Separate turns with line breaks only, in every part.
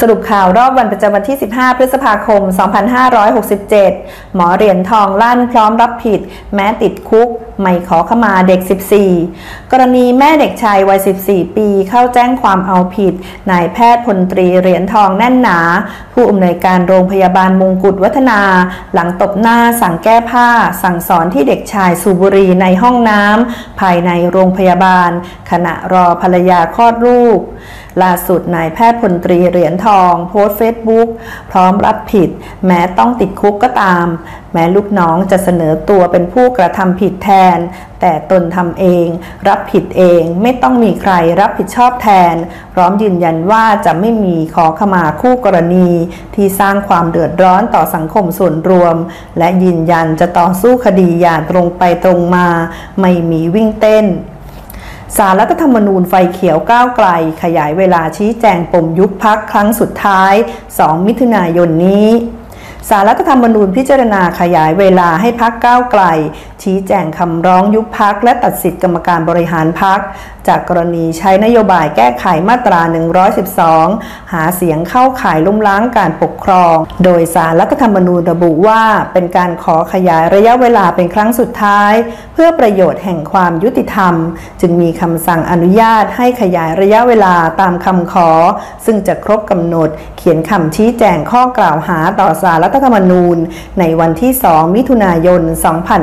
สรุปข่าวรอบวันประจำวันที่ 15 พฤษภาคม 2567 หมอเหรียญทองลั่นพร้อมรับผิดแม้ติดคุกไม่ขอขมาเด็ก 14 กรณีแม่เด็กชายวัย 14 ปีเข้าแจ้งความเอาผิดนายแพทย์พลตรีเหรียญทองแน่นหนาผู้อำนวยการโรงพยาบาลมงกุฎวัฒนาหลังตบหน้าสั่งแก้ผ้าสั่งสอนที่เด็กชายสูบบุหรี่ในห้องน้ำภายในโรงพยาบาลขณะรอภรรยาคลอดลูกล่าสุดนายแพทย์พลตรีเหรียญทองโพสต์เฟซบุ๊กพร้อมรับผิดแม้ต้องติดคุกก็ตามแม้ลูกน้องจะเสนอตัวเป็นผู้กระทำผิดแทนแต่ตนทำเองรับผิดเองไม่ต้องมีใครรับผิดชอบแทนพร้อมยืนยันว่าจะไม่มีขอขมาคู่กรณีที่สร้างความเดือดร้อนต่อสังคมส่วนรวมและยืนยันจะต่อสู้คดีอย่างตรงไปตรงมาไม่มีวิ่งเต้นศาลรัฐธรรมนูญไฟเขียวก้าวไกลขยายเวลาชี้แจงปมยุบพรรคครั้งสุดท้าย 2 มิถุนายนนี้ศาลรัฐธรรมนูญพิจารณาขยายเวลาให้พรรคก้าวไกลชี้แจงคำร้องยุบพรรคและตัดสิทธิกรรมการบริหารพรรคจากกรณีใช้นโยบายแก้ไขมาตรา 112 หาเสียงเข้าข่ายล้มล้างการปกครองโดยศาลรัฐธรรมนูญระบุว่าเป็นการขอขยายระยะเวลาเป็นครั้งสุดท้ายเพื่อประโยชน์แห่งความยุติธรรมจึงมีคำสั่งอนุญาตให้ขยายระยะเวลาตามคำขอซึ่งจะครบกำหนดเขียนคำชี้แจงข้อกล่าวหาต่อศาลรัฐธรรมนูญในวันที่ 2 มิถุนายน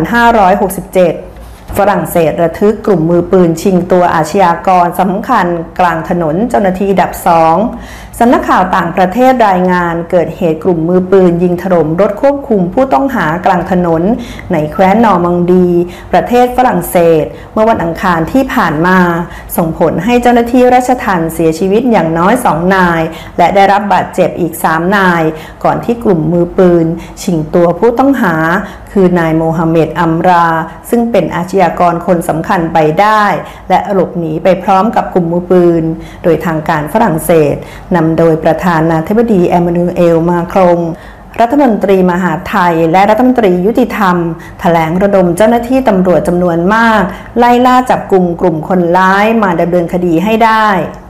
2567 ฝรั่งเศสระทึกกลุ่มมือปืนชิงตัวอาชญากรสำคัญกลางถนนเจ้าหน้าที่ดับ2สำนักข่าวต่างประเทศรายงานเกิดเหตุกลุ่มมือปืนยิงถล่มรถควบคุมผู้ต้องหากลางถนนในแคว้นนอร์มังดีประเทศฝรั่งเศสเมื่อวันอังคารที่ผ่านมาส่งผลให้เจ้าหน้าที่ราชทัณฑ์เสียชีวิตอย่างน้อย2 นายและได้รับบาดเจ็บอีก3 นายก่อนที่กลุ่มมือปืนชิงตัวผู้ต้องหาคือนายโมฮัมเหม็ดอัมราซึ่งเป็นอาชญากรคนสำคัญไปได้และหลบหนีไปพร้อมกับกลุ่มมือปืนโดยทางการฝรั่งเศสนำโดยประธานาธิบดีแอมมานูเอลมาครงรัฐมนตรีมหาดไทยและรัฐมนตรียุติธรรมแถลงระดมเจ้าหน้าที่ตำรวจจำนวนมากไล่ล่าจับกลุ่มคนร้ายมาดำเนินคดีให้ได้